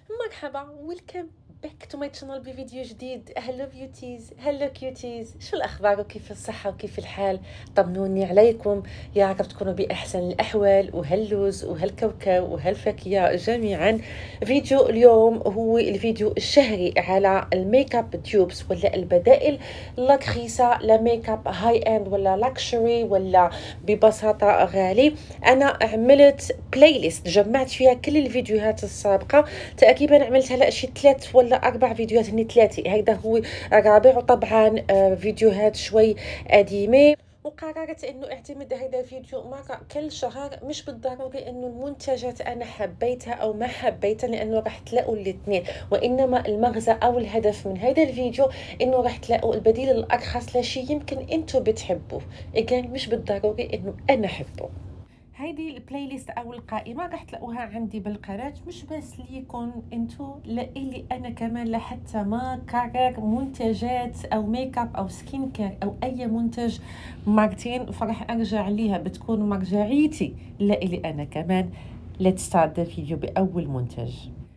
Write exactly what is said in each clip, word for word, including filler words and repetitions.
مرحبا، ويلكم باك تو ماي channel بفيديو جديد. هلو بيوتيز، هلو كيوتيز، شو الاخبار وكيف الصحه وكيف الحال؟ طمنوني عليكم، يا رب تكونوا باحسن الاحوال وهاللوز وهالكوكو وهالفاكهه جميعا. فيديو اليوم هو الفيديو الشهري على الميك اب تيوبس ولا البدائل الرخيصه لميك اب هاي اند ولا لاكشري ولا ببساطه غالي. انا عملت بلاي ليست جمعت فيها كل الفيديوهات السابقه، تقريبا عملت هلا شي ثلاث ولا اربع فيديوهات، هني ثلاثه، هيدا هو الرابع. وطبعا فيديوهات شوي قديمه، وقررت انه اعتمد هذا الفيديو مره كل شهر. مش بالضروري انه المنتجات انا حبيتها او ما حبيتها، لانه راح تلاقوا الاثنين، وانما المغزى او الهدف من هذا الفيديو انه راح تلاقوا البديل الارخص لشيء يمكن انتم بتحبوه، اجان مش بالضروري انه انا احبه. هيدي البلاي ليست او القائمه راح تلاقوها عندي بالقناه، مش بس ليكم انتو، لإلي انا كمان، لحتى ما كرر منتجات او ميك اب او سكين كير او اي منتج مرتين فراح ارجع ليها، بتكون مرجعيتي لإلي انا كمان. let's start the فيديو باول منتج.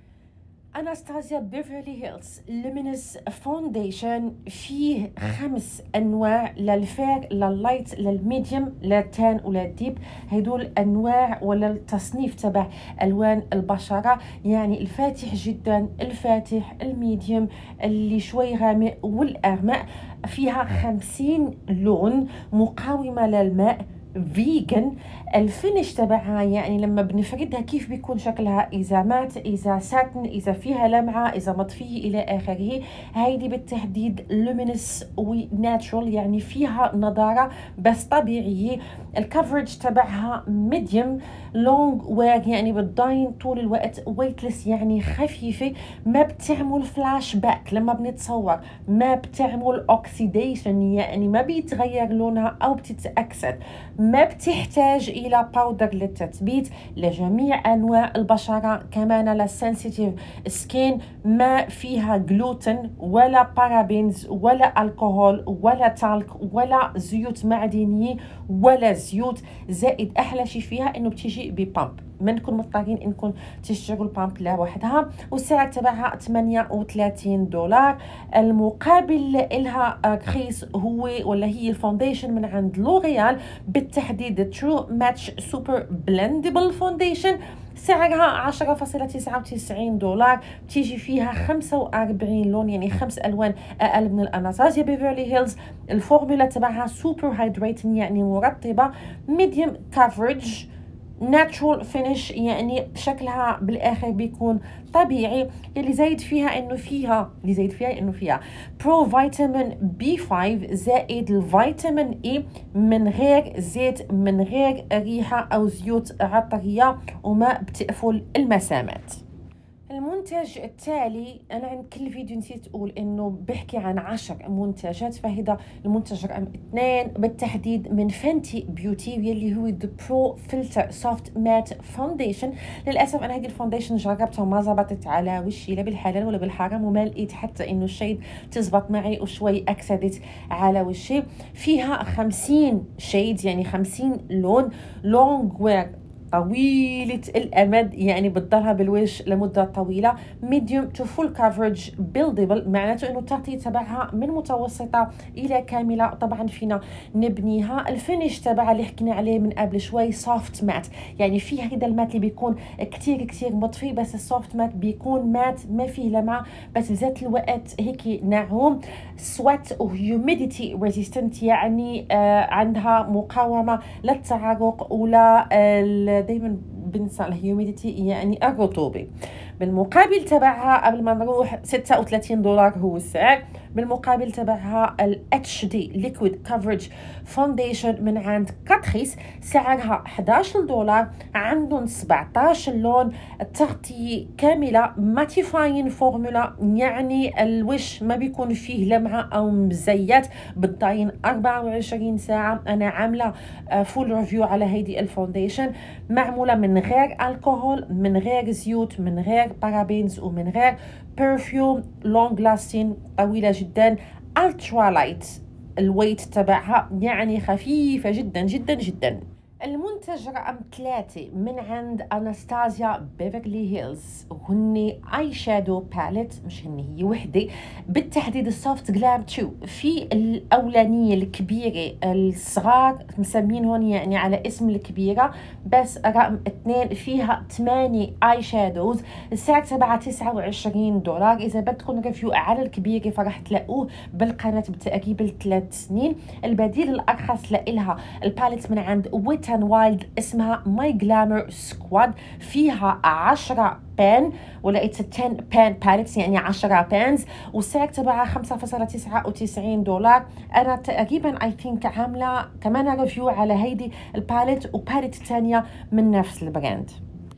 أناستازيا بيفرلي هيلز لومينس فونديشن. فيه خمس أنواع، للفير لللايت للميديوم للتان وللديب. هدول أنواع ولا التصنيف تبع ألوان البشرة، يعني الفاتح جدا، الفاتح، الميديوم، اللي شوي غامق، والأغمق. فيها خمسين لون، مقاومة للماء، فيجن. الفينش تبعها يعني لما بنفردها كيف بيكون شكلها، اذا مات، اذا ساتن، اذا فيها لمعه، اذا مطفيه الى اخره. هيدي بالتحديد لومينس وناتشرال، يعني فيها نضاره بس طبيعيه. الكفرج تبعها ميديوم لونج وير، يعني بتضاين طول الوقت. ويتلس يعني خفيفه، ما بتعمل فلاش باك لما بنتصور، ما بتعمل اوكسيديشن يعني ما بيتغير لونها او بتتاكسد. ما بتحتاج الى باودر للتثبيت لجميع انواع البشره، كمان للسنسيتيف سكين. ما فيها جلوتين ولا بارابينز ولا الكحول ولا تالك ولا زيوت معدنيه ولا زيوت. زائد احلى شيء فيها انه بتيجي ببامب، ما نكون مضطرين انكم تشتروا البامب لوحدها. والسعر تبعها ثمانية وثلاثين دولار. المقابل لها رخيص هو ولا هي الفونديشن من عند لوريال، بالتحديد ترو ماتش سوبر بلندبل فونديشن. سعرها عشرة فاصلة تسعة وتسعين دولار. بتيجي فيها خمسة وأربعين لون، يعني خمس الوان اقل من الاناستازيا بيفرلي هيلز. الفورمولا تبعها سوبر هايدريتنج يعني مرطبه، ميديوم كفرج، ناتشورال فينيش يعني شكلها بالاخر بيكون طبيعي. اللي زايد فيها انه فيها اللي زايد فيها انه فيها برو فيتامين بي خمسة، زائد الفيتامين اي، من غير زيت، من غير ريحه او زيوت عطريه، وما بتقفل المسامات. المنتج التالي، انا عند كل فيديو نسيت اقول انه بحكي عن عشر منتجات، فهذا المنتج رقم اثنين بالتحديد من فنتي بيوتي، يلي هو ذا برو فلتر سوفت مات فونديشن. للاسف انا هذه الفونديشن جربتها وما زبطت على وشي، لا بالحلال ولا بالحرام، وما لقيت حتى انه الشيد تزبط معي، وشوي اكسدت على وشي. فيها خمسين شيد، يعني خمسين لون، لونج وير طويلة الأمد، يعني بتضلها بالوجه لمدة طويلة. ميديوم تو فول كفرج بيلدبل، معناته انه التغطية تبعها من متوسطة إلى كاملة. طبعا فينا نبنيها. الفينش تبعها اللي حكينا عليه من قبل شوي سوفت مات، يعني في هيدا المات اللي بيكون كتير كتير مطفي، بس السوفت مات بيكون مات ما فيه لمعة، بس بذات الوقت هيك ناعم. سوات وهيوميديتي ريزيستنت، يعني آه عندها مقاومة للتعرق ولا آه دايما بنسى الهيوميديتي يعني الرطوبه. بالمقابل تبعها قبل ما نروح ستة وثلاثين دولار هو السعر. بالمقابل تبعها ال اتش دي Liquid Coverage Foundation من عند كاتخيس، سعرها احد عشر دولار. عندهم سبعة عشر لون، التغطية كاملة، ماتيفاين فورمولا، يعني الوش ما بيكون فيه لمعة أو مزيت، بتضاين أربعة وعشرين ساعة. أنا عاملة فول ريفيو على هيدي الفونديشن، معمولة من غير الكحول، من غير زيوت، من غير بارابينز، ومن غير برفيوم، لونج لاستين، طويلة جدا، الترا لايت. الويت تبعها يعني خفيفة جدا جدا جدا. المنتج المنتج رقم ثلاثة من عند أناستازيا بيفرلي هيلز هن اي شادو باليت، مش هن هي وحدة بالتحديد السوفت جلام تو. في الأولانية الكبيرة الصغار مسمين هون يعني على اسم الكبيرة، بس رقم اثنين فيها ثمانية اي شادوز، السعر تبعها تسعة وعشرين دولار. إذا بدكم ريفيو على الكبيرة فرح تلاقوه بالقناة بتقريبا ثلاث سنين. البديل الأرخص لإلها الباليت من عند ويت اند وايلد اسمها ماي جلامر سكواد، فيها عشرة بان ولا اتس عشرة بان باليتس يعني عشرة بانز، والسعر تبعها خمسة فاصلة تسعة وتسعين دولار. انا تقريبا اي ثينك عامله كمان ريفيو على هيدي الباليت وباليت ثانيه من نفس البراند.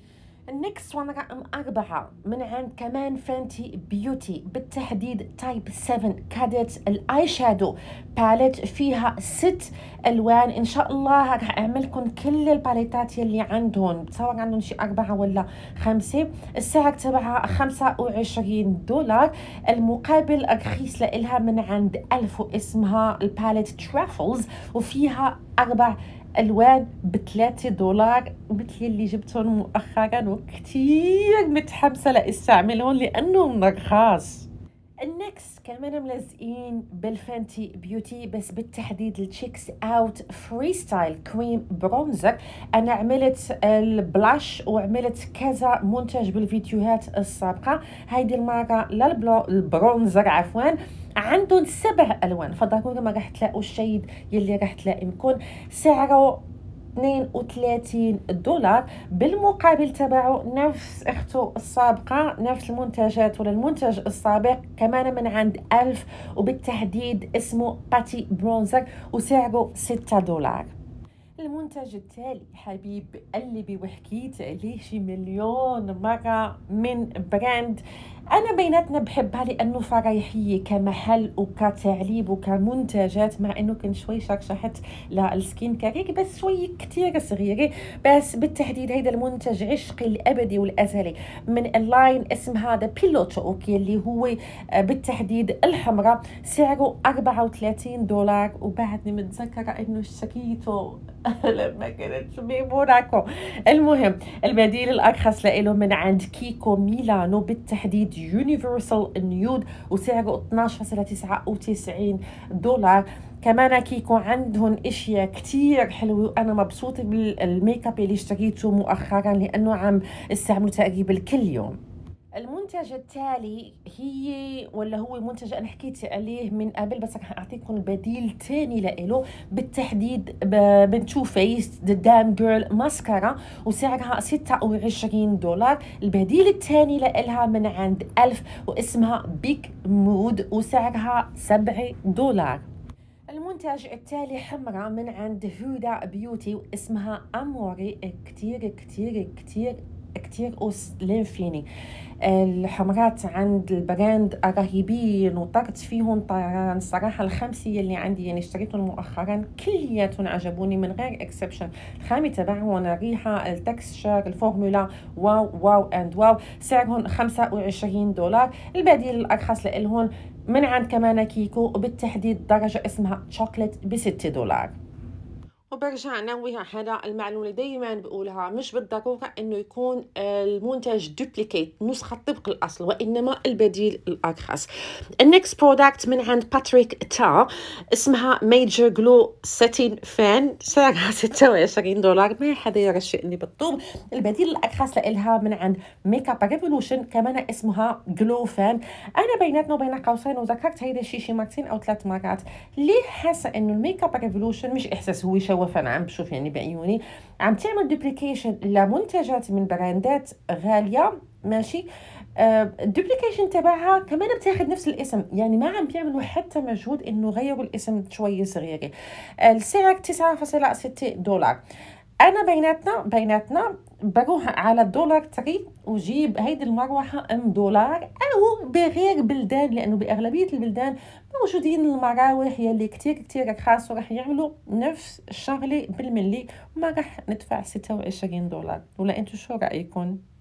النكست وان رقم أربعة من عند كمان فانتي بيوتي بالتحديد تايب سبعة كادت الاي شادو باليت، فيها ست الوان. ان شاء الله رح اعمل لكم كل الباليتات يلي عندهم، بتصور عندهم شي اربعة ولا خمسة. السعر تبعها خمسة وعشرين دولار. المقابل رخيص لإلها من عند ألف واسمها الباليت ترافلز، وفيها اربع الوان بثلاثة دولار مثل اللي جبتهم مؤخرا، وكتير متحمسه لاستعملهم لانهم رخاص. النكست كمان ملزقين بالفانتي بيوتي بس بالتحديد التشيكس اوت فري ستايل كريم برونزر. انا عملت البلاش وعملت كذا منتج بالفيديوهات السابقه. هيدي المره للبرونزر عفوا عندهم سبع الوان، فضروري ما رح تلاقوا الشيء يلي رح تلاقيكم. سعره اثنين وثلاثين دولار. بالمقابل تبعه نفس اخته السابقه، نفس المنتجات ولا المنتج السابق كمان من عند ألف، وبالتحديد اسمه باتي برونزر وسعره ستة دولار. المنتج التالي حبيب قلبي وحكيت عليه شي مليون مرة من براند أنا بيناتنا بحبها لأنه فريحية كمحل وكتعليب وكمنتجات، مع أنه كنت شوي شرشحت للسكين كاريك بس شوي كتير صغيرة. بس بالتحديد هيدا المنتج عشقي الأبدي والأزلي من اللاين اسم هذا بيلو توك اللي هو بالتحديد الحمراء. سعره أربعة وثلاثين دولار، وبعدني متذكرة أنه اشتريته لما كنت بموناكو. المهم البديل الأرخص لإله من عند كيكو ميلانو بالتحديد يونيفرسال نيود، وسعره اثناشر فاصلة تسعة وتسعين دولار. كمان كيكو عندهم اشياء كتير حلوه، وانا مبسوطه بالميك اب اللي اشتريته مؤخرا لانه عم استعمله تقريبا كل يوم. المنتج التالي هي ولا هو منتج انا حكيت عليه من قبل بس رح اعطيكم بديل تاني لإله بالتحديد بنشوف فيس دام جيرل ماسكارا، وسعرها ستة وعشرين دولار. البديل الثاني لإلها من عند ألف واسمها بيك مود وسعرها سبعة دولار. المنتج التالي حمرة من عند هودا بيوتي واسمها اموري، كتير كتير كتير كتير أسلم فيني. الحمرات عند البراند رهيبين وطرت فيهم طيران صراحة. الخمسة اللي عندي يعني اشتريتهم مؤخرا كلياتهم عجبوني من غير اكسبشن. الخامة تبعهم، الريحة، التكستشر، الفورمولا، واو واو اند واو. سعرهم خمسة وعشرين دولار. البديل الأرخص لإلهم من عند كمان كيكو وبالتحديد درجة اسمها شوكليت بستة دولار. وبرجع نوه هذا المعلومة اللي دايما بقولها، مش بالضرورة انه يكون المنتج دوبليكيت نسخة طبق الاصل، وانما البديل الارخص. النكست برودكت من عند باتريك تا اسمها ميجر جلو ساتين فان، سعرها ستة وعشرين دولار. ما حدا يرشقني بالطوب. البديل الارخص لإلها من عند ميك اب ريفولوشن كمان اسمها جلو فان. انا بيناتنا وبين قوسين وذكرت هيدا الشيء شي مرتين او ثلاث مرات، ليه حاسه انه الميك اب ريفولوشن مش احساس هو شو فانا عم بشوف يعني بعيوني عم تعمل دوبليكيشن لمنتجات من براندات غاليه ماشي. الدوبليكيشن تبعها كمان بتاخد نفس الاسم، يعني ما عم بيعملوا حتى مجهود انه غيروا الاسم شوي صغيره. السعر تسعة فاصلة ستة دولار. انا بيناتنا بيناتنا بروح على الدولار تري وجيب هيدي المروحه ام دولار او بغير بلدان، لانه باغلبيه البلدان موجودين المراوح يلي كتير كتير رخاص ورح يعملوا نفس الشغله بالملي وما رح ندفع ستة وعشرين دولار. ولا انتو شو رايكم؟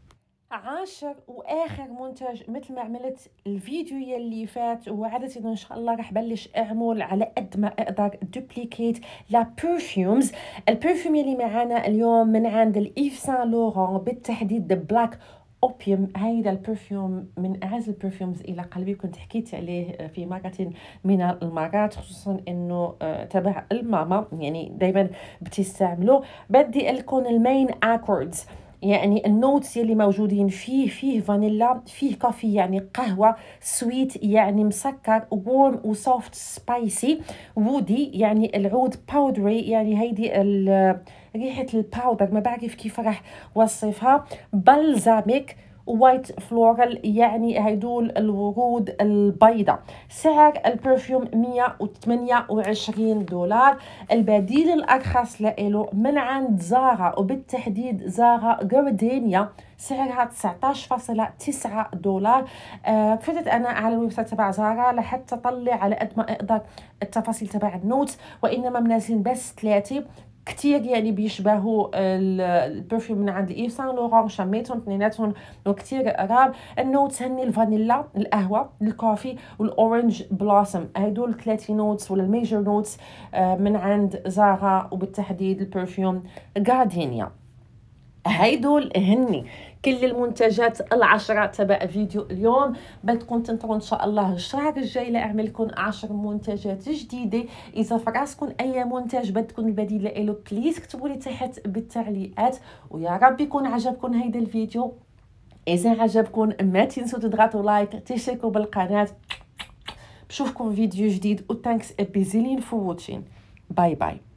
عاشر واخر منتج مثل ما عملت الفيديو يلي فات، وعادة ان شاء الله راح بلش اعمل على قد ما اقدر دوبليكيت لا برفيومز. البرفيوم يلي معانا اليوم من عند الايف سان لوران، بالتحديد ذا بلاك اوبيوم. هيدا البرفيوم من اعز البرفيومز الى قلبي، كنت حكيت عليه في مرة من المرات، خصوصا انه تبع الماما يعني دايما بتستعمله. بدي لكم المين اكوردز، يعني النوتس يلي موجودين فيه فيه فانيلا، فيه كافي يعني قهوة، سويت يعني مسكر، وورم وسوفت سبايسي، وودي يعني العود، باودري يعني هيدي ريحة الباودر ما بعرف كيف راح وصفها، بلزاميك، وايت فلورال يعني هيدول الورود البيضاء. سعر البرفيوم مية وثمانية وعشرين دولار. البديل الأرخص لإله من عند زارا، وبالتحديد زارا جاردينيا، سعرها تسعطاش فاصلة تسعة دولار. آه فتت أنا على الويب سايت تبع زارا لحتى أطلع على قد ما أقدر التفاصيل تبع النوتس، وإنما منازلين بس ثلاثة كتير يعني بيشبهوا البرفيوم من عند ايف سان لوران، شميتهم اثنيناتهم وكتير قراب. النوتس هني الفانيلا، القهوه، الكوفي، والاورنج بلاسم، هدول ثلاثه نوتس ولا الميجر نوتس من عند زارا، وبالتحديد البرفيوم جاردينيا. هيدول هني كل المنتجات العشرة تبع فيديو اليوم. بدكم تنطروا ان شاء الله الشهر الجاي لاعمل لكم عشر منتجات جديده. اذا فراسكم اي منتج بدكم البديل له بليز اكتبوا لي تحت بالتعليقات، ويا رب يكون عجبكم هيدا الفيديو. اذا عجبكم ما تنسوا تضغطوا لايك، تشتركوا بالقناه. بشوفكم فيديو جديد، وتانكس بزيلين فور واتشين. باي باي.